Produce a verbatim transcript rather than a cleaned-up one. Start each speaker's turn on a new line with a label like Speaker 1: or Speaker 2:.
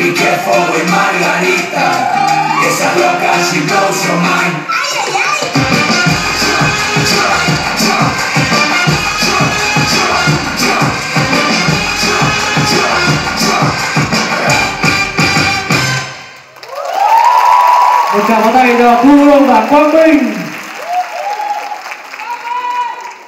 Speaker 1: Be careful with Margarita. Esa loca, she blows your mind.
Speaker 2: Một tràng pháo tay cho Thu Hương và Quang Minh.